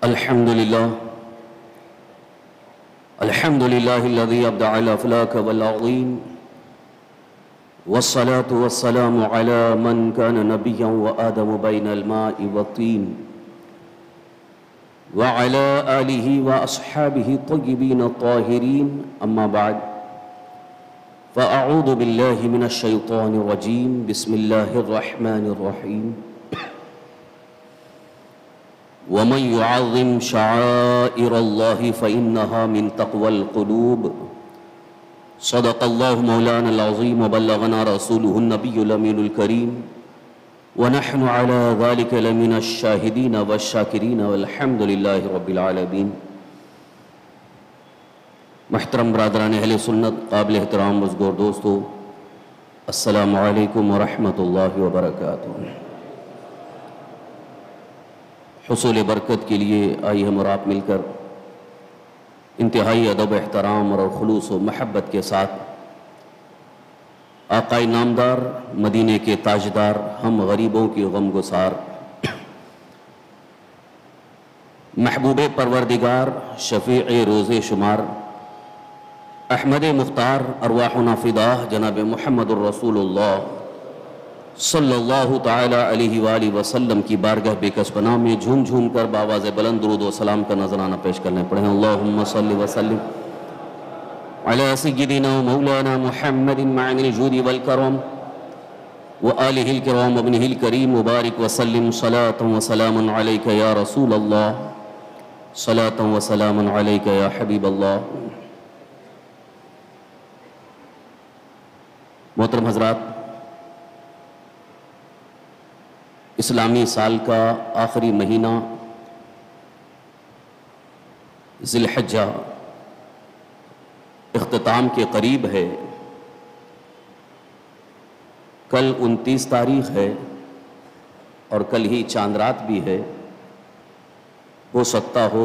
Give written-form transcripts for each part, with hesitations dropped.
الحمد لله الذي أبدع الأفلاك والعظيم والصلاة والسلام على من كان نبيا وآدم بين الماء والطين وعلى آله وأصحابه الطيبين الطاهرين أما بعد فأعوذ بالله من الشيطان الرجيم بسم الله الرحمن الرحيم ومن يعظم شعائر الله فإنها من تقوى القلوب صدق الله مولانا العظيم وبلغنا رسوله النبي الأمين الكريم ونحن على ذلك لمن الشاهدين والشاكرين والحمد لله رب العالمين۔ محترم برادران اہل سنت، قابل احترام بزرگوں دوستو، السلام علیکم ورحمۃ اللہ وبرکاتہ۔ حصول برکت کے لیے آئی ہم اور آپ مل کر انتہائی ادب احترام اور خلوص و محبت کے ساتھ آقائے نامدار، مدینے کے تاجدار، ہم غریبوں کی غم گسار، محبوب پروردگار، شفیع روز شمار، احمد مختار ارواحنا فداہ جناب محمد الرسول اللہ صلی اللہ تعالی علیہ وآلہ وسلم کی بارگاہ بے کس پناہ میں جھوم جھوم کر باواز بلند درود و سلام کا نذرانہ پیش کرنے پڑھیں۔ اللہم صلی وسلم علی سیدنا و مولانا محمد معن الجود والکرم وآلہ الکرام وابنہ الکریم مبارک وسلم صلاة و سلام علیک یا رسول اللہ، صلاة و سلام علیک یا حبیب اللہ۔ محترم حضرات، اسلامی سال کا آخری مہینہ ذی الحجہ اختتام کے قریب ہے۔ کل 29 تاریخ ہے اور کل ہی چاند رات بھی ہے۔ ہو سکتا ہو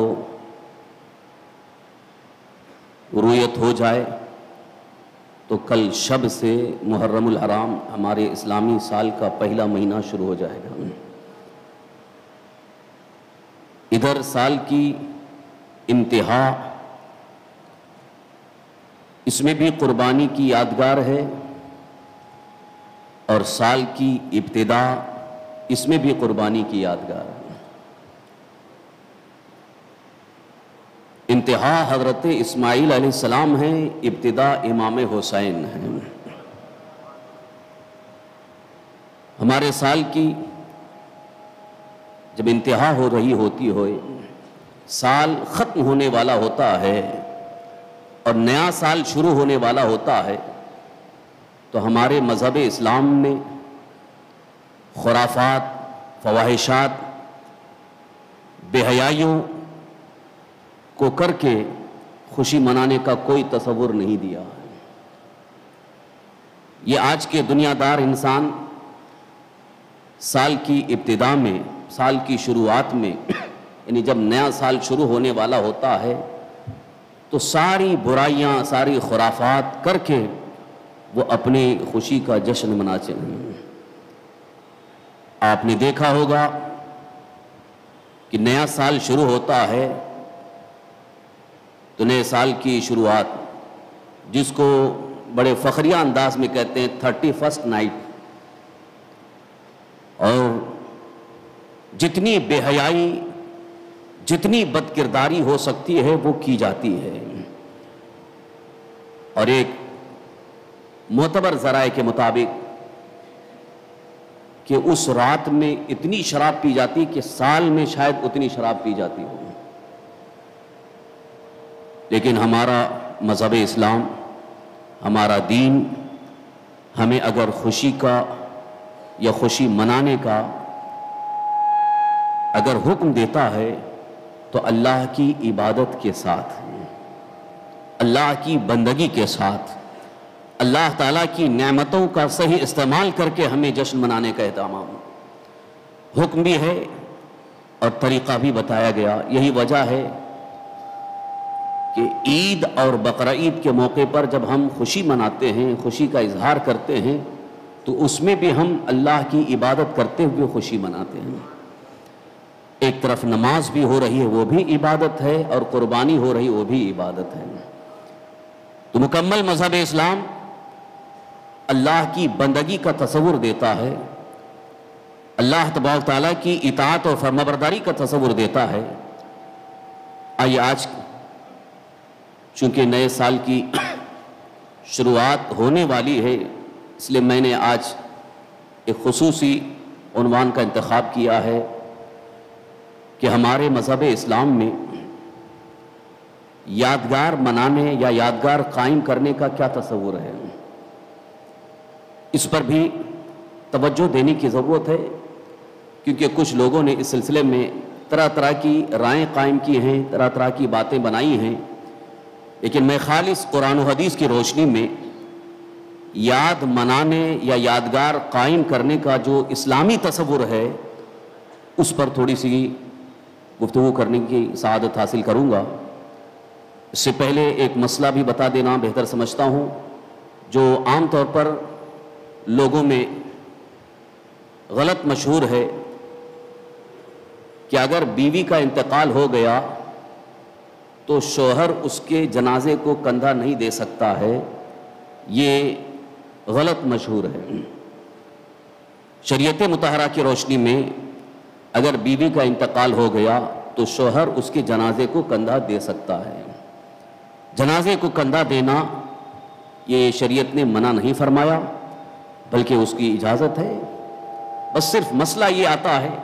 رویت ہو جائے تو کل شب سے محرم الحرام ہمارے اسلامی سال کا پہلا مہینہ شروع ہو جائے گا۔ ادھر سال کی انتہا، اس میں بھی قربانی کی یادگار ہے، اور سال کی ابتدا، اس میں بھی قربانی کی یادگار ہے۔ انتہا حضرت اسماعیل علیہ السلام ہیں، ابتدا امام حسین ہیں۔ ہمارے سال کی جب انتہا ہو رہی ہوتی ہوئے، سال ختم ہونے والا ہوتا ہے اور نیا سال شروع ہونے والا ہوتا ہے، تو ہمارے مذہب اسلام نے خرافات، فواحشات، بے حیائیوں کو کر کے خوشی منانے کا کوئی تصور نہیں دیا۔ یہ آج کے دنیا دار انسان سال کی ابتدا میں، سال کی شروعات میں، یعنی جب نیا سال شروع ہونے والا ہوتا ہے تو ساری برائیاں، ساری خرافات کر کے وہ اپنی خوشی کا جشن مناتے ہیں۔ آپ نے دیکھا ہوگا کہ نیا سال شروع ہوتا ہے تو نئے سال کی شروعات، جس کو بڑے فخریہ انداز میں کہتے ہیں 31st نائٹ، اور جتنی بے حیائی، جتنی بد کرداری ہو سکتی ہے وہ کی جاتی ہے۔ اور ایک معتبر ذرائع کے مطابق کہ اس رات میں اتنی شراب پی جاتی کہ سال میں شاید اتنی شراب پی جاتی ہو۔ لیکن ہمارا مذہب اسلام، ہمارا دین، ہمیں اگر خوشی کا یا خوشی منانے کا اگر حکم دیتا ہے تو اللہ کی عبادت کے ساتھ، اللہ کی بندگی کے ساتھ، اللہ تعالیٰ کی نعمتوں کا صحیح استعمال کر کے ہمیں جشن منانے کا اہتمام، حکم بھی ہے اور طریقہ بھی بتایا گیا۔ یہی وجہ ہے کہ عید اور بقرہ عید کے موقع پر جب ہم خوشی مناتے ہیں، خوشی کا اظہار کرتے ہیں، تو اس میں بھی ہم اللہ کی عبادت کرتے ہوئے خوشی مناتے ہیں۔ ایک طرف نماز بھی ہو رہی ہے وہ بھی عبادت ہے، اور قربانی ہو رہی وہ بھی عبادت ہے۔ تو مکمل مذہب اسلام اللہ کی بندگی کا تصور دیتا ہے، اللہ تبارک تعالیٰ کی اطاعت اور فرمانبرداری کا تصور دیتا ہے۔ آئیے آج چونکہ نئے سال کی شروعات ہونے والی ہے، اس لیے میں نے آج ایک خصوصی عنوان کا انتخاب کیا ہے کہ ہمارے مذہب اسلام میں یادگار منانے یا یادگار قائم کرنے کا کیا تصور ہے۔ اس پر بھی توجہ دینے کی ضرورت ہے، کیونکہ کچھ لوگوں نے اس سلسلے میں طرح طرح کی رائیں قائم کی ہیں، طرح طرح کی باتیں بنائی ہیں، لیکن میں خالص قرآن و حدیث کی روشنی میں یاد منانے یا یادگار قائم کرنے کا جو اسلامی تصور ہے اس پر تھوڑی سی گفتگو کرنے کی سعادت حاصل کروں گا۔ اس سے پہلے ایک مسئلہ بھی بتا دینا بہتر سمجھتا ہوں، جو عام طور پر لوگوں میں غلط مشہور ہے کہ اگر بیوی کا انتقال ہو گیا تو شوہر اس کے جنازے کو کندھا نہیں دے سکتا ہے، یہ غلط مشہور ہے۔ شریعت مطہرہ کی روشنی میں اگر بیوی کا انتقال ہو گیا تو شوہر اس کے جنازے کو کندھا دے سکتا ہے۔ جنازے کو کندھا دینا یہ شریعت نے منع نہیں فرمایا، بلکہ اس کی اجازت ہے۔ بس صرف مسئلہ یہ آتا ہے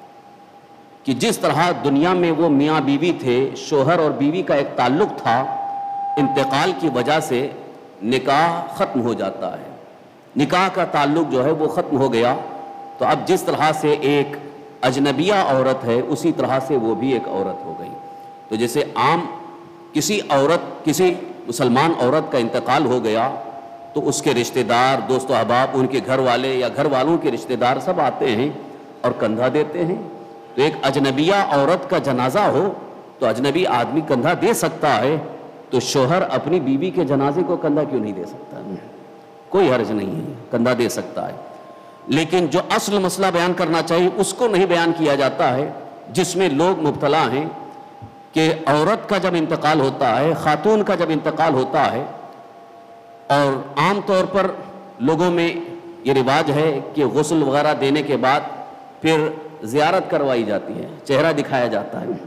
کہ جس طرح دنیا میں وہ میاں بیوی تھے، شوہر اور بیوی کا ایک تعلق تھا، انتقال کی وجہ سے نکاح ختم ہو جاتا ہے، نکاح کا تعلق جو ہے وہ ختم ہو گیا، تو اب جس طرح سے ایک اجنبیہ عورت ہے اسی طرح سے وہ بھی ایک عورت ہو گئی۔ تو جیسے عام کسی مسلمان عورت کا انتقال ہو گیا تو اس کے رشتہ دار، دوست و احباب، ان کے گھر والے یا گھر والوں کے رشتہ دار سب آتے ہیں اور کندھا دیتے ہیں۔ تو ایک اجنبیہ عورت کا جنازہ ہو تو اجنبی آدمی کندھا دے سکتا ہے، تو شوہر اپنی بیوی کے جنازے کو کندھا کیوں نہیں دے سکتا؟ کوئی حرج نہیں ہے، کندھا دے سکتا ہے۔ لیکن جو اصل مسئلہ بیان کرنا چاہیے اس کو نہیں بیان کیا جاتا ہے، جس میں لوگ مبتلا ہیں کہ عورت کا جب انتقال ہوتا ہے، خاتون کا جب انتقال ہوتا ہے، اور عام طور پر لوگوں میں یہ رواج ہے کہ غسل وغیرہ دینے کے بعد پھر زیارت کروائی جاتی ہے، چہرہ دکھایا جاتا ہے۔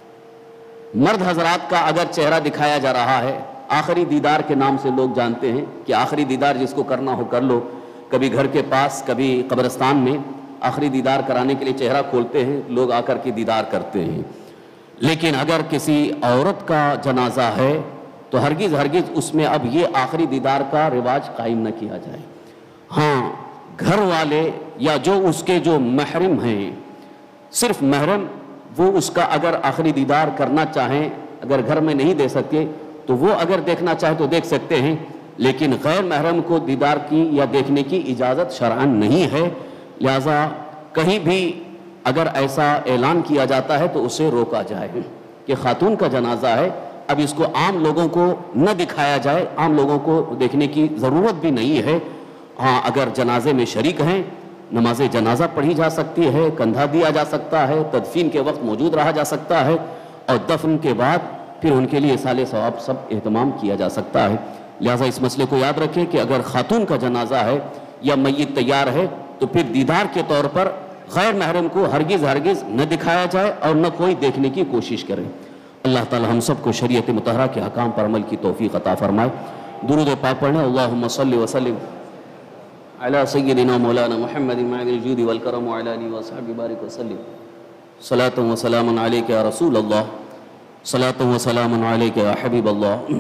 مرد حضرات کا اگر چہرہ دکھایا جا رہا ہے، آخری دیدار کے نام سے لوگ جانتے ہیں کہ آخری دیدار جس کو کرنا ہو کر لو، کبھی گھر کے پاس کبھی قبرستان میں آخری دیدار کرانے کے لیے چہرہ کھولتے ہیں، لوگ آ کر کے دیدار کرتے ہیں۔ لیکن اگر کسی عورت کا جنازہ ہے تو ہرگز اس میں اب یہ آخری دیدار کا رواج قائم نہ کیا جائے۔ ہاں، گھر والے یا جو اس کے جو محرم ہیں، صرف محرم وہ اس کا اگر آخری دیدار کرنا چاہیں، اگر گھر میں نہیں دے سکتے تو وہ اگر دیکھنا چاہے تو دیکھ سکتے ہیں، لیکن غیر محرم کو دیدار کی یا دیکھنے کی اجازت شرعاً نہیں ہے۔ لہذا کہیں بھی اگر ایسا اعلان کیا جاتا ہے تو اسے روکا جائے کہ خاتون کا جنازہ ہے، اب اس کو عام لوگوں کو نہ دکھایا جائے، عام لوگوں کو دیکھنے کی ضرورت بھی نہیں ہے۔ ہاں، اگر جنازے میں شریک ہیں، نماز جنازہ پڑھی جا سکتی ہے، کندھا دیا جا سکتا ہے، تدفین کے وقت موجود رہا جا سکتا ہے، اور دفن کے بعد پھر ان کے لیے اصالِ ثواب سب اہتمام کیا جا سکتا ہے۔ لہٰذا اس مسئلے کو یاد رکھیں کہ اگر خاتون کا جنازہ ہے یا میت تیار ہے تو پھر دیدار کے طور پر غیر محرم کو ہرگز نہ دکھایا جائے اور نہ کوئی دیکھنے کی کوشش کرے۔ اللہ تعالی ہم سب کو شریعت مطہرہ کے حکام پر عمل کی توفیق عطا فرمائے۔ درود پاک پڑھیں۔ اللہم صلی وسلم علی سیدنا مولانا محمد معدن الجود والکرم وعلی آلہ وصحبہ بارک وسلم۔ صلاۃ و سلام علیک یا رسول اللہ، صلاۃ و سلام علیک یا حبیب اللہ۔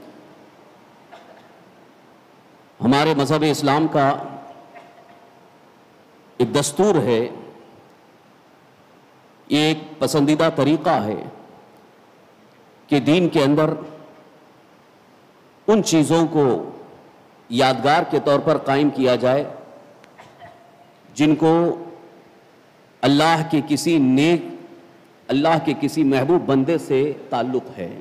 ہمارے مذہب اسلام کا ایک دستور ہے، یہ ایک پسندیدہ طریقہ ہے کہ دین کے اندر ان چیزوں کو یادگار کے طور پر قائم کیا جائے جن کو اللہ کے کسی محبوب بندے سے تعلق ہے،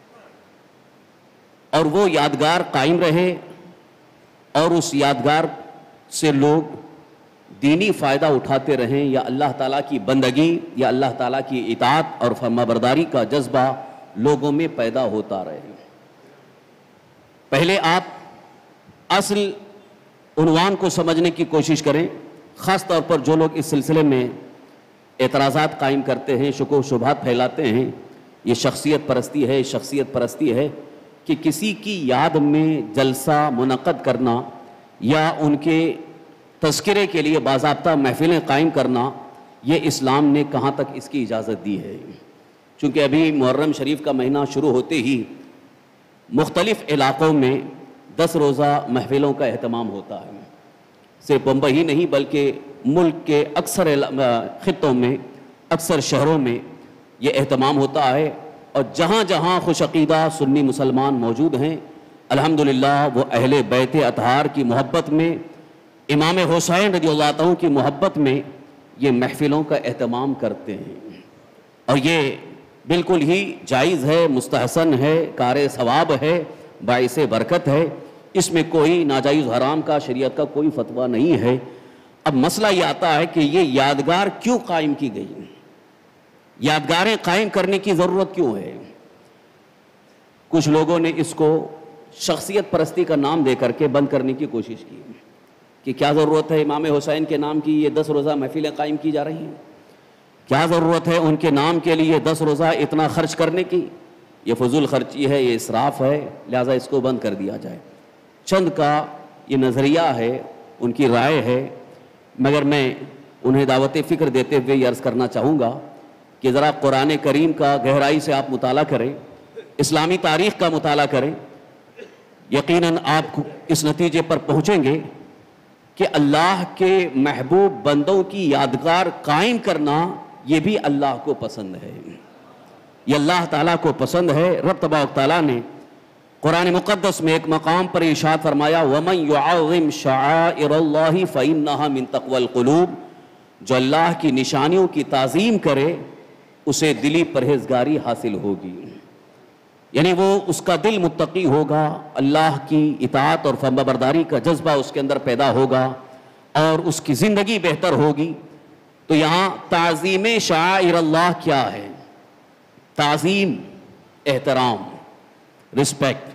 اور وہ یادگار قائم رہے اور اس یادگار سے لوگ دینی فائدہ اٹھاتے رہیں یا اللہ تعالیٰ کی بندگی یا اللہ تعالیٰ کی اطاعت اور فرمانبرداری کا جذبہ لوگوں میں پیدا ہوتا رہے۔ پہلے آپ اصل عنوان کو سمجھنے کی کوشش کریں، خاص طور پر جو لوگ اس سلسلے میں اعتراضات قائم کرتے ہیں، شکوک و شبہات پھیلاتے ہیں، یہ شخصیت پرستی ہے کہ کسی کی یاد میں جلسہ منعقد کرنا یا ان کے تذکرے کے لیے باضابطہ محفلیں قائم کرنا، یہ اسلام نے کہاں تک اس کی اجازت دی ہے؟ چونکہ ابھی محرم شریف کا مہینہ شروع ہوتے ہی مختلف علاقوں میں 10 روزہ محفلوں کا اہتمام ہوتا ہے۔ صرف بمبئی ہی نہیں بلکہ ملک کے اکثر خطوں میں، اکثر شہروں میں یہ اہتمام ہوتا ہے، اور جہاں جہاں خوش عقیدہ سنی مسلمان موجود ہیں الحمدللہ وہ اہل بیت اطہار کی محبت میں، امام حسین رضی اللہ عنہ کی محبت میں یہ محفلوں کا اہتمام کرتے ہیں، اور یہ بالکل ہی جائز ہے، مستحسن ہے، کار ثواب ہے، باعث برکت ہے، اس میں کوئی ناجائز حرام کا شریعت کا کوئی فتویٰ نہیں ہے۔ اب مسئلہ یہ آتا ہے کہ یہ یادگار کیوں قائم کی گئی؟ یادگاریں قائم کرنے کی ضرورت کیوں ہے؟ کچھ لوگوں نے اس کو شخصیت پرستی کا نام دے کر کے بند کرنے کی کوشش کی کہ کیا ضرورت ہے امام حسین کے نام کی یہ 10 روزہ محفلیں قائم کی جا رہی ہیں، کیا ضرورت ہے ان کے نام کے لیے 10 روزہ اتنا خرچ کرنے کی، یہ فضول خرچی ہے، یہ اسراف ہے، لہٰذا اس کو بند کر دیا جائے۔ چند کا یہ نظریہ ہے، ان کی رائے ہے، مگر میں انہیں دعوت فکر دیتے ہوئے یہ عرض کرنا چاہوں گا کہ ذرا قرآن کریم کا گہرائی سے آپ مطالعہ کریں، اسلامی تاریخ کا مطالعہ کریں، یقیناً آپ اس نتیجے پر پہنچیں گے کہ اللہ کے محبوب بندوں کی یادگار قائم کرنا یہ بھی اللہ کو پسند ہے، یہ اللہ تعالیٰ کو پسند ہے۔ رب تبارک تعالیٰ نے قرآن مقدس میں ایک مقام پر ارشاد فرمایا وَمَن يُعَظِّمْ شَعَائِرَ اللَّهِ فَإِنَّهَا مِن تَقْوَى الْقُلُوبِ، جو اللہ کی نشانیوں کی تعظیم کرے اسے دلی پرہیزگاری حاصل ہوگی، یعنی وہ اس کا دل متقی ہوگا، اللہ کی اطاعت اور فرمانبرداری کا جذبہ اس کے اندر پیدا ہوگا اور اس کی زندگی بہتر ہوگی۔ تو یہاں تعظیم شعائر اللہ کیا ہے؟ تعظیم، احترام، رسپیکٹ۔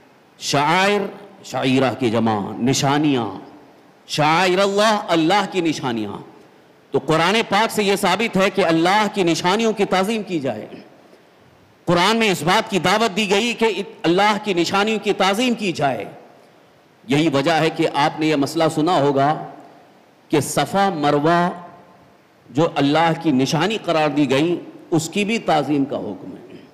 شعائر، شعیرہ کی جمع، نشانیاں، شعائر اللہ، اللہ کی نشانیاں۔ تو قرآن پاک سے یہ ثابت ہے کہ اللہ کی نشانیوں کی تعظیم کی جائے۔ قرآن میں اس بات کی دعوت دی گئی کہ اللہ کی نشانیوں کی تعظیم کی جائے۔ یہی وجہ ہے کہ آپ نے یہ مسئلہ سنا ہوگا کہ صفا مروہ جو اللہ کی نشانی قرار دی گئی اس کی بھی تعظیم کا حکم ہے۔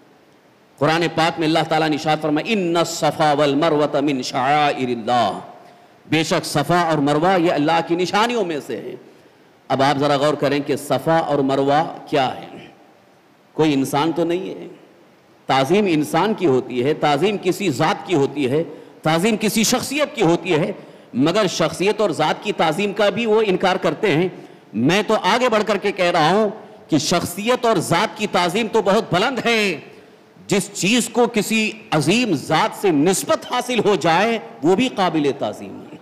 قرآن پاک میں اللہ تعالیٰ نے ارشاد فرمایا ان الصفا والمروۃ من شعائر اللہ، بے شک صفا اور مروہ یہ اللہ کی نشانیوں میں سے ہے۔ اب آپ ذرا غور کریں کہ صفا اور مروہ کیا ہے؟ کوئی انسان تو نہیں ہے، تعظیم انسان کی ہوتی ہے، تعظیم کسی ذات کی ہوتی ہے، تعظیم کسی شخصیت کی ہوتی ہے، مگر شخصیت اور ذات کی تعظیم کا بھی وہ انکار کرتے ہیں۔ میں تو آگے بڑھ کر کے کہہ رہا ہوں کہ شخصیت اور ذات کی تعظیم تو بہت بلند ہے۔ جس چیز کو کسی عظیم ذات سے نسبت حاصل ہو جائے وہ بھی قابل تعظیم ہے۔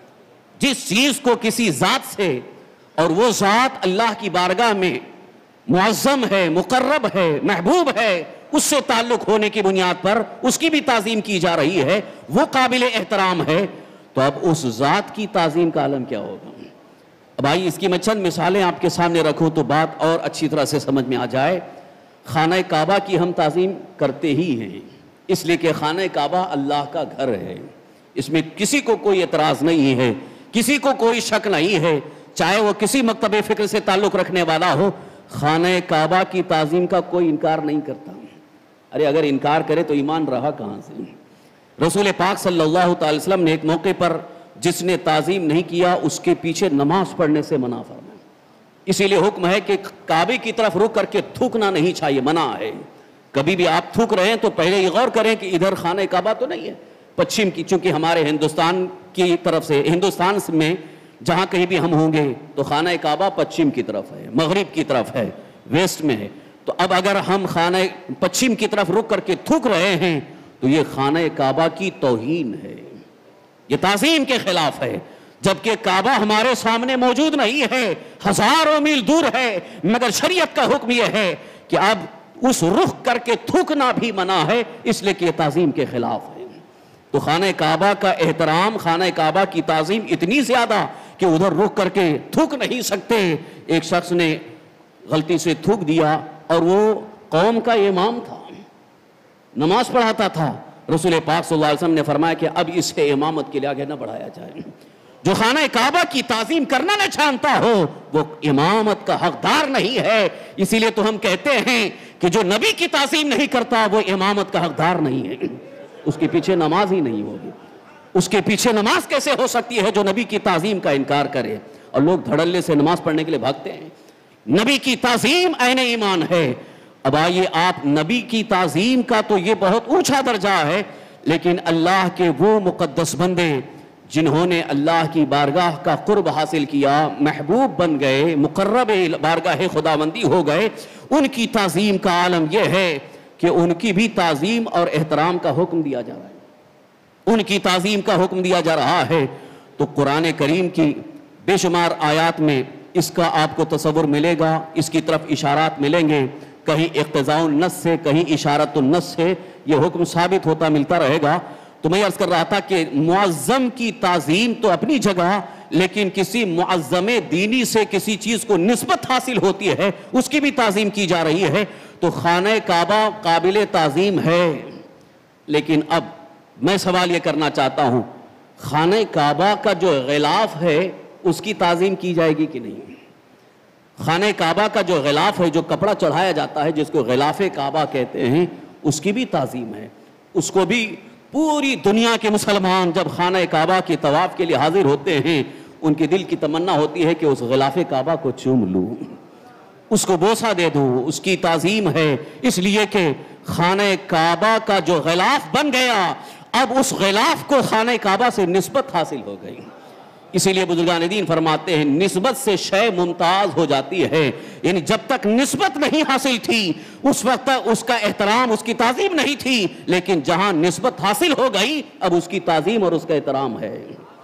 جس چیز کو کسی ذات سے، اور وہ ذات اللہ کی بارگاہ میں معظم ہے، مقرب ہے، محبوب ہے، اس سے تعلق ہونے کی بنیاد پر اس کی بھی تعظیم کی جا رہی ہے، وہ قابل احترام ہے، تو اب اس ذات کی تعظیم کا عالم کیا ہوگا؟ اب آئیے اس کی میں چند مثالیں آپ کے سامنے رکھوں تو بات اور اچھی طرح سے سمجھ میں آ جائے۔ خانہ کعبہ کی ہم تعظیم کرتے ہی ہیں، اس لیے کہ خانہ کعبہ اللہ کا گھر ہے، اس میں کسی کو کوئی اعتراض نہیں ہے، کسی کو کوئی شک نہیں ہے، چاہے وہ کسی مکتب فکر سے تعلق رکھنے والا ہو، خانہ کعبہ کی تعظیم کا کوئی انکار نہیں کرتا۔ ارے اگر انکار کرے تو ایمان رہا کہاں سے؟ رسول پاک صلی اللہ تعالی وسلم نے ایک موقع پر جس نے تعظیم نہیں کیا اس کے پیچھے نماز پڑھنے سے منع فرمایا۔ اسی لیے حکم ہے کہ کعبے کی طرف رک کر کے تھوکنا نہیں چاہیے، منع ہے۔ کبھی بھی آپ تھوک رہے ہیں تو پہلے یہ غور کریں کہ ادھر خانہ کعبہ تو نہیں ہے، پچھم کی، چونکہ ہمارے ہندوستان کی طرف سے، ہندوستان میں جہاں کہیں بھی ہم ہوں گے تو خانہ کعبہ پچھم کی طرف ہے، مغرب کی طرف ہے، ویسٹ میں ہے۔ تو اب اگر ہم خانہ پچھم کی طرف رک کر کے تھوک رہے ہیں تو یہ خانہ کعبہ کی توہین ہے، یہ تعظیم کے خلاف ہے۔ جبکہ کعبہ ہمارے سامنے موجود نہیں ہے، ہزاروں میل دور ہے، مگر شریعت کا حکم یہ ہے کہ اب اس رخ کر کے تھوکنا بھی منع ہے، اس لیے کہ یہ تعظیم کے خلاف ہے۔ تو خانہ کعبہ کا احترام، خانہ کعبہ کی تعظیم اتنی زیادہ کہ ادھر رخ کر کے تھوک نہیں سکتے۔ ایک شخص نے غلطی سے تھوک دیا اور وہ قوم کا امام تھا، نماز پڑھاتا تھا۔ رسول پاک صلی اللہ علیہ وسلم نے فرمایا کہ اب اسے امامت کے لیے آگے نہ بڑھایا جائے۔ جو خانہ کعبہ کی تعظیم کرنا نہ جانتا ہو وہ امامت کا حقدار نہیں ہے۔ اسی لیے تو ہم کہتے ہیں کہ جو نبی کی تعظیم نہیں کرتا وہ امامت کا حقدار نہیں ہے، اس کے پیچھے نماز ہی نہیں ہوگی۔ اس کے پیچھے نماز کیسے ہو سکتی ہے جو نبی کی تعظیم کا انکار کرے؟ اور لوگ دھڑلے سے نماز پڑھنے کے لیے بھاگتے ہیں۔ نبی کی تعظیم عین ایمان ہے۔ اب آئیے، آپ نبی کی تعظیم کا تو یہ بہت اونچا درجہ ہے، لیکن اللہ کے وہ مقدس بندے جنہوں نے اللہ کی بارگاہ کا قرب حاصل کیا، محبوب بن گئے، مقرب بارگاہ خداوندی ہو گئے، ان کی تعظیم کا عالم یہ ہے کہ ان کی بھی تعظیم اور احترام کا حکم دیا جا رہا ہے، ان کی تعظیم کا حکم دیا جا رہا ہے۔ تو قرآن کریم کی بے شمار آیات میں اس کا آپ کو تصور ملے گا، اس کی طرف اشارات ملیں گے، کہیں اقتضاء النص سے، کہیں اشارت النص سے یہ حکم ثابت ہوتا ملتا رہے گا۔ تو میں عرض کر رہا تھا کہ معظم کی تعظیم تو اپنی جگہ، لیکن کسی معظم دینی سے کسی چیز کو نسبت حاصل ہوتی ہے، اس کی بھی تعظیم کی جا رہی ہے۔ تو خانہ کعبہ قابل تعظیم ہے، لیکن اب میں سوال یہ کرنا چاہتا ہوں، خانہ کعبہ کا جو غلاف ہے اس کی تعظیم کی جائے گی کہ نہیں؟ خانہ کعبہ کا جو غلاف ہے، جو کپڑا چڑھایا جاتا ہے، جس کو غلاف کعبہ کہتے ہیں، اس کی بھی تعظیم ہے۔ اس کو بھی پوری دنیا کے مسلمان جب خانہ کعبہ کے طواف کے لیے حاضر ہوتے ہیں، ان کے دل کی تمنا ہوتی ہے کہ اس غلاف کعبہ کو چوم لوں، اس کو بوسہ دے دوں، اس کی تعظیم ہے۔ اس لیے کہ خانہ کعبہ کا جو غلاف بن گیا، اب اس غلاف کو خانہ کعبہ سے نسبت حاصل ہو گئی۔ اسی لیے بزرگان دین فرماتے ہیں نسبت سے شے ممتاز ہو جاتی ہے، یعنی جب تک نسبت نہیں حاصل تھی اس وقت تک اس کا احترام، اس کی تعظیم نہیں تھی، لیکن جہاں نسبت حاصل ہو گئی اب اس کی تعظیم اور اس کا احترام ہے۔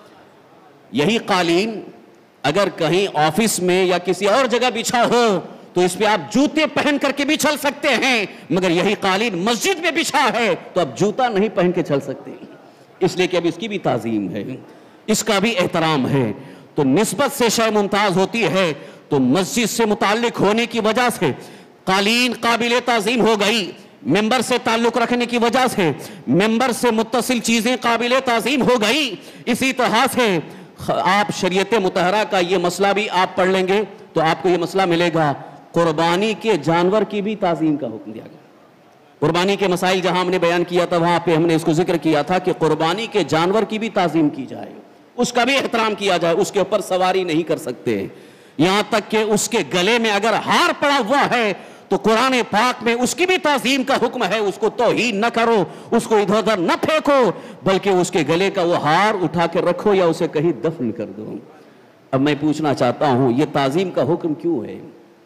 یہی قالین اگر کہیں آفس میں یا کسی اور جگہ بچھا ہو تو اس پہ آپ جوتے پہن کر کے بھی چل سکتے ہیں، مگر یہی قالین مسجد میں بچھا ہے تو اب جوتا نہیں پہن کے چل سکتے، اس لیے کہ اب اس کی بھی تعظیم ہے، اس کا بھی احترام ہے۔ تو نسبت سے شے ممتاز ہوتی ہے، تو مسجد سے متعلق ہونے کی وجہ سے قالین قابل تعظیم ہو گئی، ممبر سے تعلق رکھنے کی وجہ سے ممبر سے متصل چیزیں قابل تعظیم ہو گئی۔ اسی طرح سے آپ شریعت مطہرہ کا یہ مسئلہ بھی آپ پڑھ لیں گے تو آپ کو یہ مسئلہ ملے گا، قربانی کے جانور کی بھی تعظیم کا حکم دیا گیا۔ قربانی کے مسائل جہاں ہم نے بیان کیا تھا وہاں پہ ہم نے اس کو ذکر کیا تھا کہ قربانی کے جانور کی بھی تعظیم کی جائے، اس کا بھی احترام کیا جائے، اس کے اوپر سواری نہیں کر سکتے، یہاں تک کہ اس کے گلے میں اگر ہار پڑا ہوا ہے تو قرآن پاک میں اس کی بھی تعظیم کا حکم ہے، اس کو توہین نہ کرو، اس کو ادھر ادھر نہ پھینکو، بلکہ اس کے گلے کا وہ ہار اٹھا کے رکھو یا اسے کہیں دفن کر دو۔ اب میں پوچھنا چاہتا ہوں یہ تعظیم کا حکم کیوں ہے؟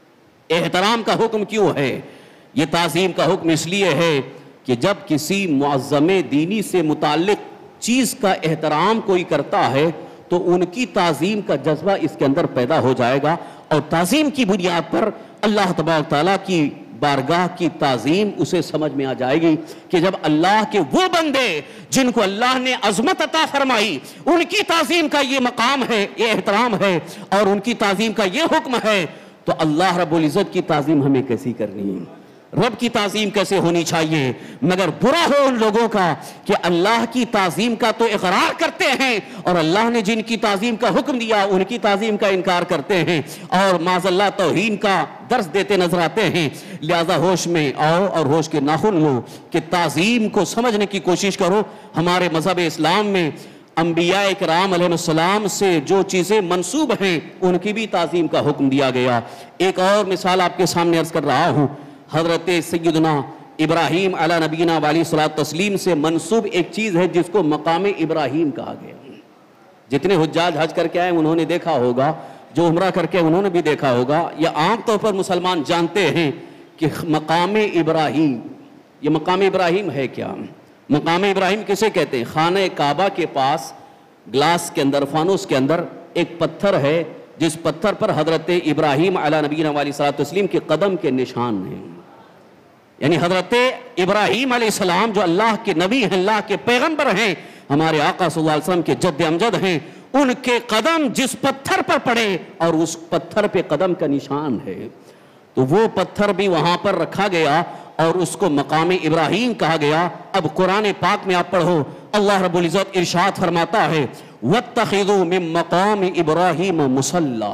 احترام کا حکم کیوں ہے؟ یہ تعظیم کا حکم اس لیے ہے کہ جب کسی معظم دینی سے متعلق چیز کا احترام کوئی کرتا ہے تو ان کی تعظیم کا جذبہ اس کے اندر پیدا ہو جائے گا، اور تعظیم کی بنیاد پر اللہ تبارک تعالیٰ کی بارگاہ کی تعظیم اسے سمجھ میں آ جائے گی کہ جب اللہ کے وہ بندے جن کو اللہ نے عظمت عطا فرمائی ان کی تعظیم کا یہ مقام ہے، یہ احترام ہے، اور ان کی تعظیم کا یہ حکم ہے، تو اللہ رب العزت کی تعظیم ہمیں کیسی کرنی ہے، رب کی تعظیم کیسے ہونی چاہیے؟ مگر برا ہو ان لوگوں کا کہ اللہ کی تعظیم کا تو اقرار کرتے ہیں اور اللہ نے جن کی تعظیم کا حکم دیا ان کی تعظیم کا انکار کرتے ہیں اور معاذ اللہ توہین کا درس دیتے نظر آتے ہیں۔ لہذا ہوش میں آؤ اور ہوش کے ناخن لو کہ تعظیم کو سمجھنے کی کوشش کرو۔ ہمارے مذہب اسلام میں انبیاء کرام علیہ السلام سے جو چیزیں منسوب ہیں ان کی بھی تعظیم کا حکم دیا گیا۔ ایک اور مثال آپ کے سامنے عرض کر رہا ہوں، حضرت سیدنا ابراہیم علیہ نبینا والی صلاۃ تسلیم سے منسوب ایک چیز ہے جس کو مقام ابراہیم کہا گیا۔ جتنے حجاج حج کر کے آئے انہوں نے دیکھا ہوگا، جو عمرہ کر کے انہوں نے بھی دیکھا ہوگا، یا عام طور پر مسلمان جانتے ہیں کہ مقام ابراہیم، یہ مقام ابراہیم ہے کیا؟ مقام ابراہیم کسے کہتے ہیں؟ خانہ کعبہ کے پاس ग्लास के अंदर, फानूस के अंदर एक पत्थर है जिस पत्थर पर हजरत इब्राहीम अला नबीना अलैहिस्सलातु वस्सलाम के कदम के निशान हैं। यानी हजरत इब्राहीम अलैहिस्सलाम जो अल्लाह के नबी हैं, अल्लाह के पैगंबर हैं, हमारे आका सल्लल्लाहु अलैहि वसल्लम के जद्द अमजद हैं, उनके कदम जिस पत्थर पर पड़े और उस पत्थर पे कदम का निशान है, तो वो पत्थर भी वहां पर रखा गया और उसको मकाम इब्राहीम कहा गया। अब कुरान पाक में आप पढ़ो, अल्लाह रब्बुल इज्जत इरशाद फरमाता है वत्तखिज़ू मिन मकाम इब्राहीम मुसल्ला।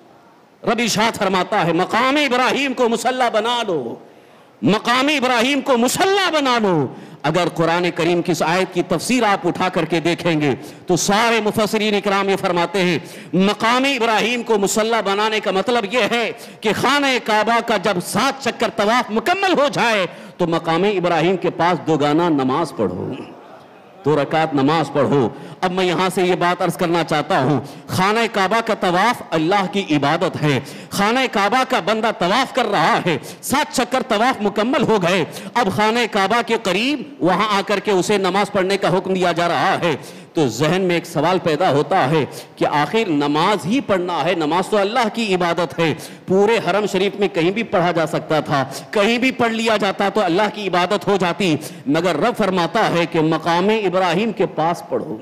रब इरशाद फरमाता है मकाम इब्राहीम को मुसल्ला बना लो, मकाम इब्राहीम को मुसल्ला बना लो। अगर कुरान करीम की इस आयत की तफसीर आप उठा करके देखेंगे तो सारे मुफस्सिरीन इकराम ये फरमाते हैं मकाम इब्राहीम को मुसल्ला बनाने का मतलब ये है कि खाने काबा का जब 7 चक्कर तवाफ मुकम्मल हो जाए तो मकाम इब्राहीम के पास दोगाना नमाज पढ़ो, 2 रकात नमाज पढ़ो। अब मैं यहां से ये बात अर्ज करना चाहता हूं, खाने काबा का तवाफ अल्लाह की इबादत है। खाने काबा का बंदा तवाफ कर रहा है, 7 चक्कर तवाफ मुकम्मल हो गए, अब खाने काबा के करीब वहां आकर के उसे नमाज पढ़ने का हुक्म दिया जा रहा है, तो जहन में एक सवाल पैदा होता है कि आखिर नमाज ही पढ़ना है, नमाज तो अल्लाह की इबादत है, पूरे हरम शरीफ में कहीं भी पढ़ा जा सकता था, कहीं भी पढ़ लिया जाता तो अल्लाह की इबादत हो जाती, मगर रब फरमाता है कि मकाम इब्राहीम के पास पढ़ो,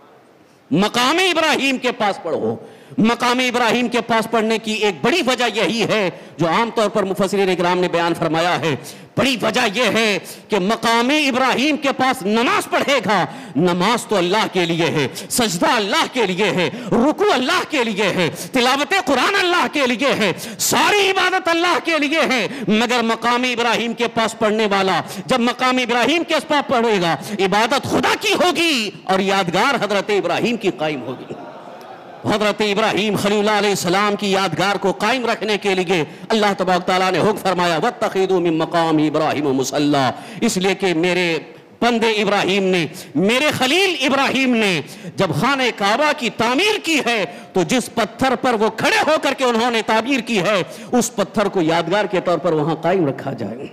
मकाम इब्राहीम के पास पढ़ो। मकाम इब्राहीम के पास पढ़ने की एक बड़ी वजह यही है जो आमतौर पर मुफस्सिरीन इकराम ने बयान फरमाया है, बड़ी वजह यह है कि मकाम इब्राहीम के पास नमाज पढ़ेगा, नमाज तो अल्लाह के लिए है, सजदा अल्लाह के लिए है, रुकू अल्लाह के लिए है, तिलावत कुरान अल्लाह के लिए है, सारी इबादत अल्लाह के लिए है। मगर मकाम इब्राहीम के पास पढ़ने वाला जब मकाम इब्राहीम के पास पढ़ेगा, इबादत खुदा की होगी और यादगार हजरत इब्राहीम की कायम होगी। हजरत इब्राहीम खलीलुल्लाह अलैहिस्सलाम की यादगार को कायम रखने के लिए अल्लाह तबारक तआला ने हुक्म फरमाया वत्तखिज़ू मिन मकाम इब्राहीम मुसल्ला, इसलिए कि मेरे बंदे इब्राहीम ने, मेरे खलील इब्राहीम ने जब खाने काबा की तामीर की है तो जिस पत्थर पर वो खड़े होकर के उन्होंने तामीर की है उस पत्थर को यादगार के तौर पर वहां कायम रखा जाए।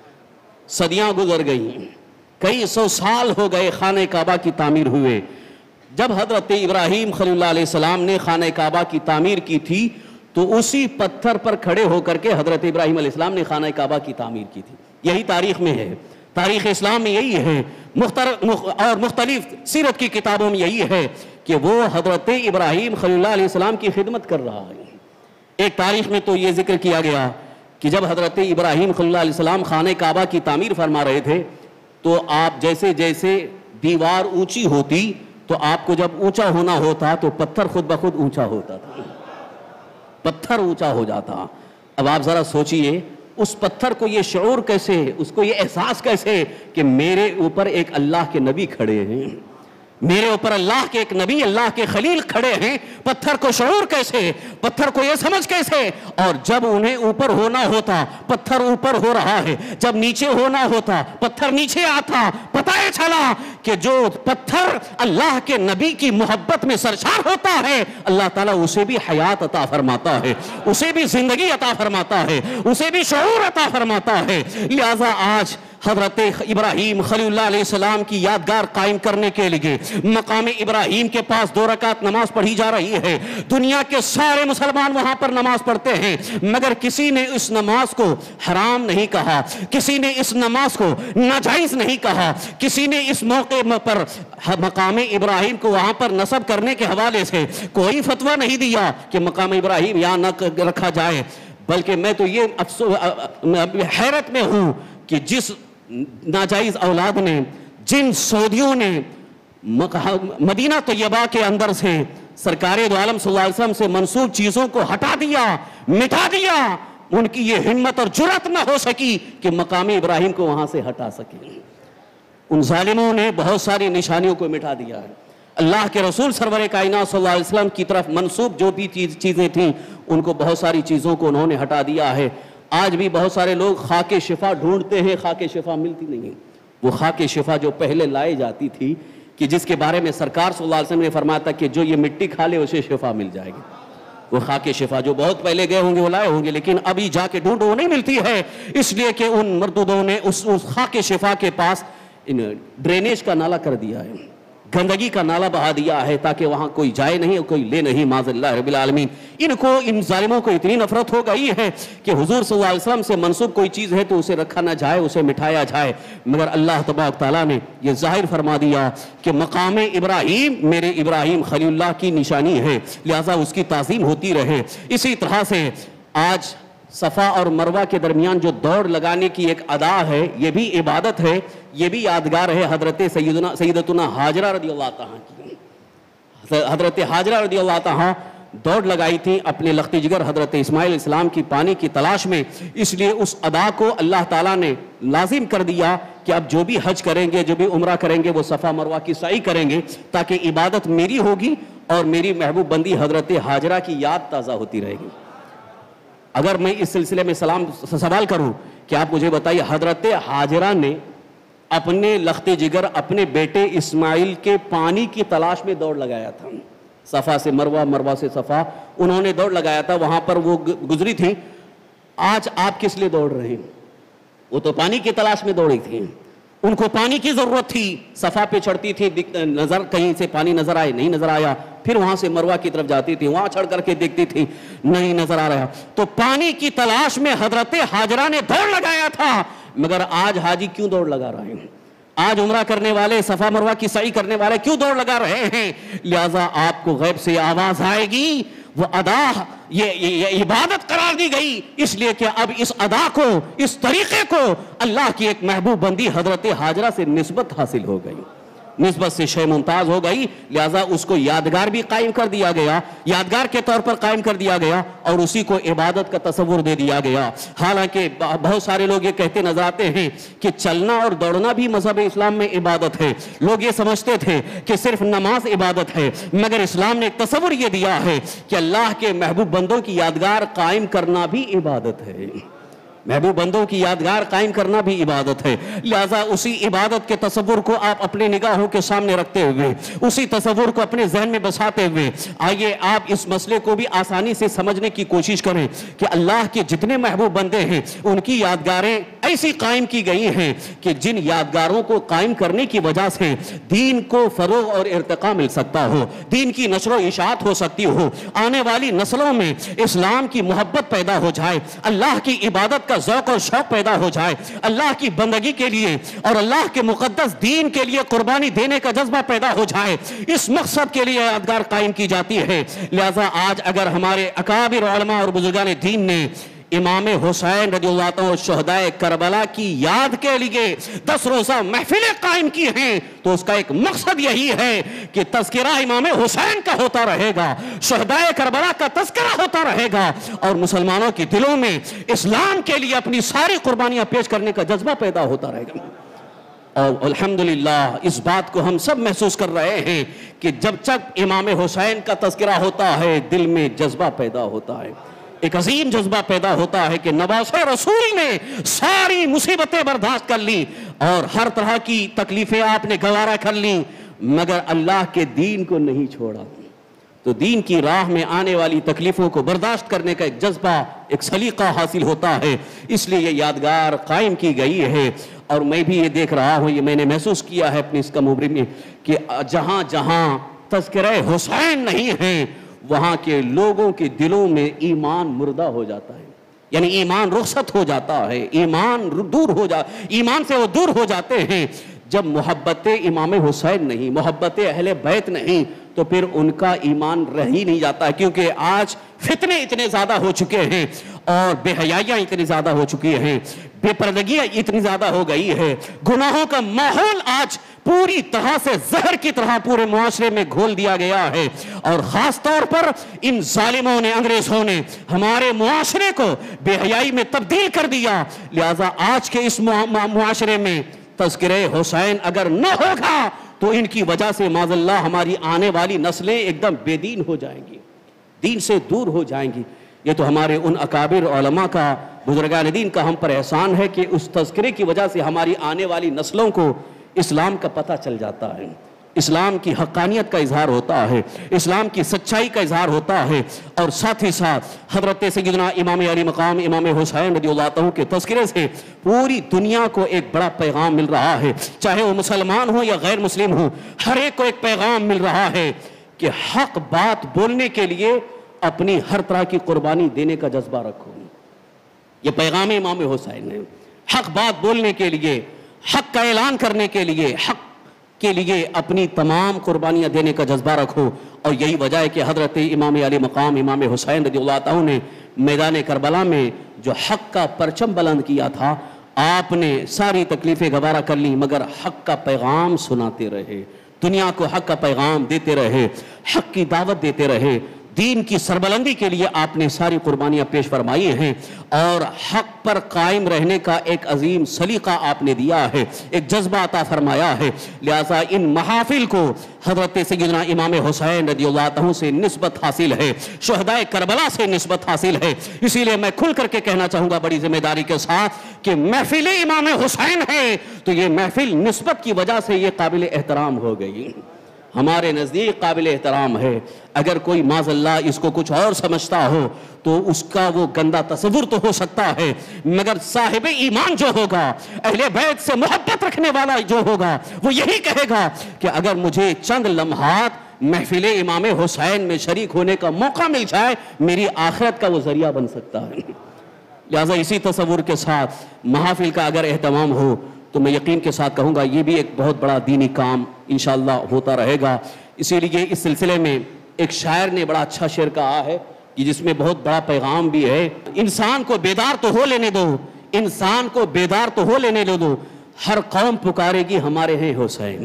सदियां गुजर गई, कई 100 साल हो गए खाने काबा की तामीर हुए। जब हजरत इब्राहीम खलीलुल्लाह अलैहिस्सलाम ने खाने काबा की तामीर की थी तो उसी पत्थर पर खड़े होकर के हजरत इब्राहीम अलैहिस्सलाम ने खाने काबा की तामीर की थी। यही तारीख में है, तारीख इस्लाम में यही है, और मुख्तलिफ सीरत की किताबों में यही है कि वो हजरत इब्राहीम खलीलुल्लाह अलैहिस्सलाम की खिदमत कर रहा है। एक तारीख में तो ये जिक्र किया गया कि जब हजरत इब्राहीम खलीलुल्लाह अलैहिस्सलाम खाने काबा की तामीर फरमा रहे थे तो आप जैसे जैसे दीवार ऊंची होती तो आपको जब ऊंचा होना होता तो पत्थर खुद ब खुद ऊंचा होता था, पत्थर ऊंचा हो जाता। अब आप जरा सोचिए उस पत्थर को ये शऊर कैसे, उसको ये एहसास कैसे कि मेरे ऊपर एक अल्लाह के नबी खड़े हैं, मेरे ऊपर अल्लाह के एक नबी, अल्लाह के खलील खड़े हैं। पत्थर को शऊर कैसे, पत्थर को ये समझ कैसे। और जब उन्हें ऊपर होना होता पत्थर ऊपर हो रहा है, जब नीचे होना होता पत्थर नीचे आता। पता है चला कि जो पत्थर अल्लाह के नबी की मोहब्बत में सरशार होता है अल्लाह ताला उसे भी हयात अता फरमाता है, उसे भी जिंदगी अता फरमाता है, उसे भी शऊर अता फरमाता है। लिहाजा आज हजरत इब्राहीम खलीलुल्लाह अलैहिस्सलाम की यादगार कायम करने के लिए मकाम इब्राहीम के पास 2 रकात नमाज पढ़ी जा रही है। दुनिया के सारे मुसलमान वहां पर नमाज पढ़ते हैं, मगर किसी ने इस नमाज को हराम नहीं कहा, किसी ने इस नमाज को नाजायज नहीं कहा, किसी ने इस मौके पर मकाम इब्राहीम को वहां पर नस्ब करने के हवाले से कोई फतवा नहीं दिया कि मकाम इब्राहीम यहां न रखा जाए। बल्कि मैं तो ये हैरत में हूं कि जिस नाजायज औलाद ने, जिन सऊदियों ने मदीना तैयबा के अंदर से सरकारे दो आलम सल्लल्लाहु अलैहि वसल्लम से मंसूब चीजों को हटा दिया, मिटा दिया, उनकी ये हिम्मत और जुर्रत न हो सकी कि मकाम इब्राहीम को वहां से हटा सके। उन जालिमों ने बहुत सारी निशानियों को मिटा दिया है। अल्लाह के रसूल सरवर कायनात सल्लल्लाहु अलैहि वसल्लम की तरफ मंसूब जो भी चीजें थीं उनको बहुत सारी चीजों को उन्होंने हटा दिया है। आज भी बहुत सारे लोग खाके शिफा ढूंढते हैं, खाके शिफा मिलती नहीं है। वो खाके शिफा जो पहले लाई जाती थी कि जिसके बारे में सरकार सल्लल्लाहु अलैहि वसल्लम ने फरमाया था कि जो ये मिट्टी खा ले उसे शिफा मिल जाएगी, वो खाके शिफा जो बहुत पहले गए होंगे वो लाए होंगे, लेकिन अभी जाके ढूंढो वो नहीं मिलती है, इसलिए कि उन मरदूदों ने उस खाके शिफा के पास ड्रेनेज का नाला कर दिया है। گندگی کا نالا بہا دیا ہے تاکہ وہاں کوئی جائے نہیں اور کوئی لے نہیں معاذ اللہ رب العالمین۔ ان ظالموں کو اتنی نفرت ہو گئی ہے کہ حضور صلی اللہ علیہ وسلم سے منسوب کوئی چیز ہے تو اسے رکھا نہ جائے، اسے مٹھایا جائے، مگر اللہ تبارک تعالیٰ نے یہ ظاہر فرما دیا کہ مقام ابراہیم میرے ابراہیم خلیل اللہ کی نشانی ہے، لہٰذا اس کی تعظیم ہوتی رہے۔ اسی طرح سے آج صفا اور مروہ کے درمیان جو دوڑ لگانے کی ایک ادا ہے، یہ بھی عبادت ہے، یہ بھی یادگار ہے حضرت سیدتنا ہاجرہ رضی اللہ تعالیٰ کی۔ حضرت ہاجرہ رضی اللہ تعالیٰ دوڑ لگائی تھی اپنے لخت جگر حضرت اسماعیل علیہ السلام کی پانی کی تلاش میں، اس لیے اس ادا کو اللہ تعالیٰ نے لازم کر دیا کہ اب جو بھی حج کریں گے، جو بھی عمرہ کریں گے، وہ صفا مروہ کی سعی کریں گے، تاکہ عبادت میری ہوگی اور میری محبوب بندی حضرت ہاجرہ کی یاد تازہ ہوتی رہے گی۔ اگر میں اس سلسلے میں سوال کروں کہ آپ مجھے بتائیے، حضرت ہاجرہ نے اپنے لخت جگر اپنے بیٹے اسماعیل کے پانی کی تلاش میں دوڑ لگایا تھا، صفا سے مروہ، مروہ سے صفا، انہوں نے دوڑ لگایا تھا، وہاں پر وہ گزری تھی۔ آج آپ کس لیے دوڑ رہے ہیں؟ وہ تو پانی کی تلاش میں دوڑی تھی، ان کو پانی کی ضرورت تھی، صفا پہ چڑھتی تھی، نظر کہیں سے پانی نظر آئے، نہیں نظر آیا، پھر وہاں سے مروہ کی طرف جاتی تھی، وہاں چڑھ کر کے دیکھتی تھی، نہیں نظر آ رہا، تو پانی کی تلاش میں حضرت ہاجرہ نے دوڑ لگایا تھا۔ مگر آج حاجی کیوں دوڑ لگا رہے ہیں؟ آج عمرہ کرنے والے، صفا مروہ کی سعی کرنے والے کیوں دوڑ لگا رہے ہیں؟ لہٰذا آپ کو غیب سے آواز آئے گی، وہ ادا یہ عبادت قرار دی گئی، اس لیے کہ اب اس ادا کو، اس طریقے کو اللہ کی ایک محبوب بندی حضرت ہاجرہ سے نسبت حاصل ہو گئی، نسبت سے شے ممتاز ہو گئی، لہٰذا اس کو یادگار بھی قائم کر دیا گیا، یادگار کے طور پر قائم کر دیا گیا، اور اسی کو عبادت کا تصور دے دیا گیا۔ حالانکہ بہت سارے لوگ یہ کہتے نظر آتے ہیں کہ چلنا اور دوڑنا بھی مذہب اسلام میں عبادت ہے، لوگ یہ سمجھتے تھے کہ صرف نماز عبادت ہے، مگر اسلام نے ایک تصور یہ دیا ہے کہ اللہ کے محبوب بندوں کی یادگار قائم کرنا بھی عبادت ہے، محبوب بندوں کی یادگار قائم کرنا بھی عبادت ہے۔ لہٰذا اسی عبادت کے تصور کو آپ اپنے نگاہوں کے سامنے رکھتے ہوئے، اسی تصور کو اپنے ذہن میں بساتے ہوئے، آئیے آپ اس مسئلے کو بھی آسانی سے سمجھنے کی کوشش کریں کہ اللہ کے جتنے محبوب بندے ہیں ان کی یادگاریں ایسی قائم کی گئی ہیں کہ جن یادگاروں کو قائم کرنے کی وجہ سے دین کو فروغ اور ارتقاء مل سکتا ہو، دین کی نشر و اشاعت ہو سکتی ہو، آنے والی نسلوں میں اسلام کی محبت پیدا ہو جائے، اللہ کی عبادت کا ذوق اور شوق پیدا ہو جائے، اللہ کی بندگی کے لیے اور اللہ کے مقدس دین کے لیے قربانی دینے کا جذبہ پیدا ہو جائے، اس مقصد کے لیے یادگار قائم کی جاتی ہے۔ لہٰذا آج اگر ہمارے اکابر علماء اور بزرگان دین نے امام حسین رضی اللہ عنہ شہدائے کربلا کی یاد کے لیے 10 روزہ محفلیں قائم کی ہیں تو اس کا ایک مقصد یہی ہے کہ تذکرہ امام حسین کا ہوتا رہے گا، شہدائے کربلا کا تذکرہ ہوتا رہے گا، اور مسلمانوں کے دلوں میں اسلام کے لیے اپنی ساری قربانیاں پیش کرنے کا جذبہ پیدا ہوتا رہے گا۔ اور الحمدللہ اس بات کو ہم سب محسوس کر رہے ہیں کہ جب تک امام حسین کا تذکرہ ہوتا ہے دل میں جذبہ پیدا ہوتا ہے، ایک عظیم جذبہ پیدا ہوتا ہے کہ نواز رسول نے ساری مصیبتیں برداشت کر لی اور ہر طرح کی تکلیفیں آپ نے گوارا کر لی، مگر اللہ کے دین کو نہیں چھوڑا، تو دین کی راہ میں آنے والی تکلیفوں کو برداشت کرنے کا ایک جذبہ، ایک سلیقہ حاصل ہوتا ہے، اس لیے یہ یادگار قائم کی گئی ہے۔ اور میں بھی یہ دیکھ رہا ہوں، یہ میں نے محسوس کیا ہے اپنی اس کم عمری میں کہ جہاں جہاں تذکرہ حسین نہیں ہے وہاں کے لوگوں کے دلوں میں ایمان مردہ ہو جاتا ہے، یعنی ایمان رخصت ہو جاتا ہے، ایمان سے وہ دور ہو جاتے ہیں۔ جب محبت امام حسین نہیں، محبت اہل بیت نہیں، تو پھر ان کا ایمان رہ ہی نہیں جاتا ہے، کیونکہ آج فتنے اتنے زیادہ ہو چکے ہیں اور بے حیائیاں اتنی زیادہ ہو چکی ہیں، بے پردگیاں اتنی زیادہ ہو گئی ہے، گناہوں کا ماحول آج پوری طرح سے زہر کی طرح پورے معاشرے میں گھول دیا گیا ہے، اور خاص طور پر ان ظالموں نے، انگریزوں نے ہمارے معاشرے کو بے حیائی میں تبدیل کر دیا۔ لہٰذا آج کے اس معاشرے میں تذکرہ حسین اگر نہ ہوگا تو ان کی وجہ سے معاذ اللہ ہماری آنے والی نسلیں ایک دم بے دین ہو جائیں گی، دین سے دور ہو جائیں گی۔ یہ تو ہمارے ان اکابر علماء کا، بزرگان دین کا ہم پر احسان ہے کہ اس تذکرے کی وجہ سے ہماری آنے والی نسلوں کو اسلام کا پتہ چل جاتا ہے، اسلام کی حقانیت کا اظہار ہوتا ہے، اسلام کی سچائی کا اظہار ہوتا ہے، اور ساتھ ہی ساتھ حضرت سیدنا امام علی مقام امام حسین رضی اللہ عنہ کے تذکرے سے پوری دنیا کو ایک بڑا پیغام مل رہا ہے، چاہے وہ مسلمان ہو یا غیر مسلم ہو، ہر ایک کو ایک پیغام مل رہا ہے کہ حق بات بولنے کے لیے اپنی ہر طرح کی قربانی دینے کا جذبہ رکھو۔ یہ پیغام امام حسین ہے، حق بات بولنے کے لیے، حق کا اعلان کرنے کے لیے، حق کے لیے اپنی تمام قربانیاں دینے کا جذبہ رکھو۔ اور یہی وجہ ہے کہ حضرت امام علی مقام امام حسین رضی اللہ عنہ نے میدان کربلا میں جو حق کا پرچم بلند کیا تھا، آپ نے ساری تکلیفیں گوارا کر لی مگر حق کا پیغام سناتے رہے، دنیا کو حق کا پیغام دیتے رہے، حق کی دعوت دیتے رہے، دین کی سربلندی کے لیے آپ نے ساری قربانیاں پیش فرمائی ہیں، اور حق پر قائم رہنے کا ایک عظیم سلیقہ آپ نے دیا ہے، ایک جذبہ عطا فرمایا ہے۔ لہٰذا ان محافل کو حضرت سیدنا امام حسین رضی اللہ عنہ سے نسبت حاصل ہے، شہدائے کربلا سے نسبت حاصل ہے۔ اسی لیے میں کھل کر کے کہنا چاہوں گا بڑی ذمہ داری کے ساتھ کہ محفل امام حسین ہے تو یہ محفل نسبت کی وجہ سے یہ قابل احترام ہو گئی، ہمارے نزدیک قابل احترام ہے۔ اگر کوئی معاذ اللہ اس کو کچھ اور سمجھتا ہو تو اس کا وہ گندا تصور تو ہو سکتا ہے، مگر صاحب ایمان جو ہوگا، اہل بیت سے محبت رکھنے والا جو ہوگا، وہ یہی کہے گا کہ اگر مجھے چند لمحات محفل امام حسین میں شریک ہونے کا موقع مل جائے، میری آخرت کا وہ ذریعہ بن سکتا ہے۔ لہٰذا اسی تصور کے ساتھ محافل کا اگر اہتمام ہو تو میں یقین کے ساتھ کہوں گا یہ بھی ایک بہت بڑا دینی کام انشاءاللہ ہوتا رہے گا۔ اسی لیے اس سلسلے میں ایک شاعر نے بڑا اچھا شعر کہا ہے جس میں بہت بڑا پیغام بھی ہے۔ انسان کو بیدار تو ہو لینے دو، انسان کو بیدار تو ہو لینے دو، ہر قوم پکارے گی ہمارے ہیں حسین۔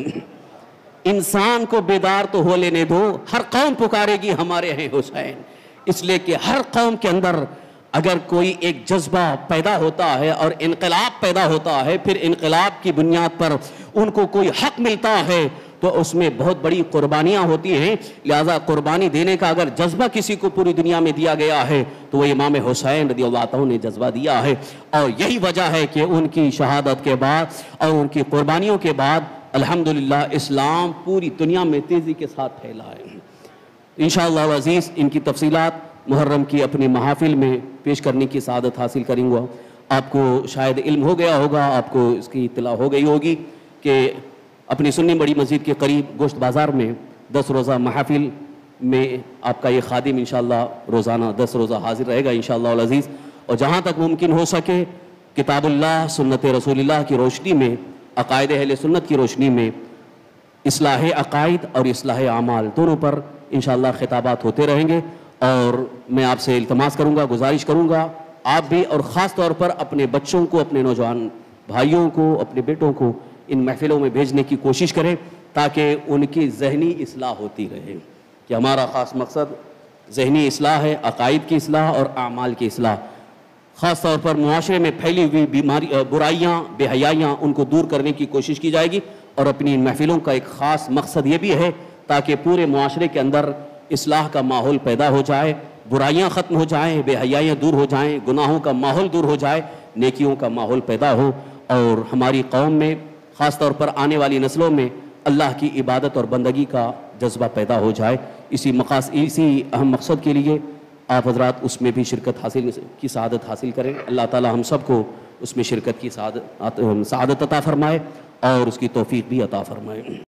انسان کو بیدار تو ہو لینے دو، ہر قوم پکارے گی ہمارے ہیں حسین۔ اس لیے کہ ہر قوم کے اندر اگر کوئی ایک جذبہ پیدا ہوتا ہے اور انقلاب پیدا ہوتا ہے، پھر انقلاب کی بنیاد پر ان کو کوئی حق ملتا ہے تو اس میں بہت بڑی قربانیاں ہوتی ہیں۔ لہٰذا قربانی دینے کا اگر جذبہ کسی کو پوری دنیا میں دیا گیا ہے تو وہ امام حسین رضی اللہ عنہ نے جذبہ دیا ہے، اور یہی وجہ ہے کہ ان کی شہادت کے بعد اور ان کی قربانیوں کے بعد الحمدللہ اسلام پوری دنیا میں تیزی کے ساتھ پھیلا ہے۔ انشاءاللہ العزیز ان کی تفصیلات محرم کی اپنی محافل میں پیش کرنے کی سعادت حاصل کریں گا۔ آپ کو شاید علم ہو گیا ہوگا، آپ کو اس کی اطلاع ہو گئی ہوگی کہ اپنی سنی بڑی مسجد کے قریب گوشت بازار میں 10 روزہ محافل میں آپ کا یہ خادم انشاءاللہ روزانہ 10 روزہ حاضر رہے گا انشاءاللہ العزیز، اور جہاں تک ممکن ہو سکے کتاب اللہ سنت رسول اللہ کی روشنی میں، عقائد اہل سنت کی روشنی میں اصلاح عقائد اور اصلاح اعمال دونوں پر انشاءاللہ خطابات ہوتے رہیں گے۔ اور میں آپ سے التماس کروں گا، گزارش کروں گا آپ بھی، اور خاص طور پر اپنے بچوں کو، اپنے نوجوان بھائیوں کو، اپنے بیٹوں کو ان محفلوں میں بھیجنے کی کوشش کریں تاکہ ان کی ذہنی اصلاح ہوتی رہے، کہ ہمارا خاص مقصد ذہنی اصلاح ہے، عقائد کی اصلاح اور اعمال کی اصلاح۔ خاص طور پر معاشرے میں پھیلی ہوئی برائیاں، بے حیائیاں، ان کو دور کرنے کی کوشش کی جائے گی، اور اپنی ان محفلوں کا ایک خاص مقصد یہ بھی ہے تاکہ پورے معاشرے کے اندر اصلاح کا ماحول پیدا ہو جائے، برائیاں ختم ہو جائیں، بے حیائیاں دور ہو جائیں، گناہوں کا ماحول دور ہو جائے، نیکیوں کا ماحول پیدا ہو، اور ہماری قوم میں خاص طور پر آنے والی نسلوں میں اللہ کی عبادت اور بندگی کا جذبہ پیدا ہو جائے۔ اسی اہم مقصد کے لیے آپ حضرات اس میں بھی شرکت کی سعادت حاصل کریں۔ اللہ تعالی ہم سب کو اس میں شرکت کی سعادت عطا فرمائے اور اس کی توفیق بھی عطا فرمائے۔